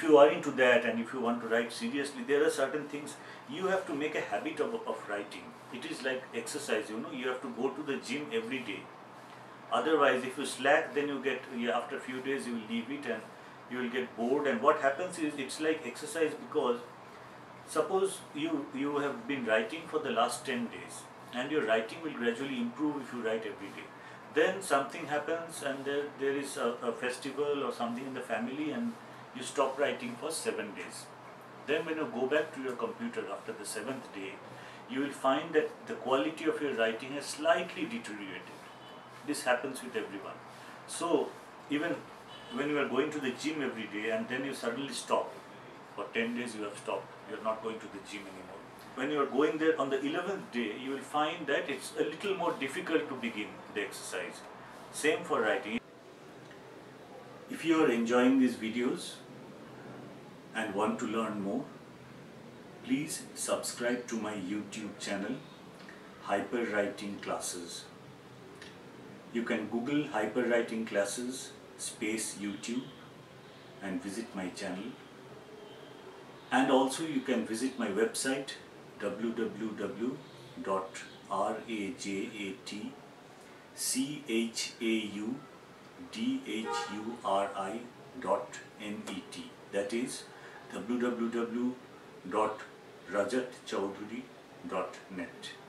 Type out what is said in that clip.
you are into that and if you want to write seriously, there are certain things you have to make a habit of writing. It is like exercise, you have to go to the gym every day. Otherwise, if you slack, then you get, after a few days you will leave it and you will get bored. And what happens is, it's like exercise, because suppose you have been writing for the last 10 days and your writing will gradually improve if you write every day. Then something happens and there is a festival or something in the family and you stop writing for 7 days. Then when you go back to your computer after the 7th day, you will find that the quality of your writing has slightly deteriorated. This happens with everyone. So even when you are going to the gym every day and then you suddenly stop, for 10 days you have stopped, you are not going to the gym anymore. When you are going there on the 11th day, you will find that it's a little more difficult to begin the exercise. Same for writing. If you are enjoying these videos and want to learn more, please subscribe to my YouTube channel, Hyper Writing Classes. You can Google Hyper Writing Classes space YouTube and visit my channel. And also you can visit my website www.rajatchaudhuri.net. That is www.rajatchaudhuri.net.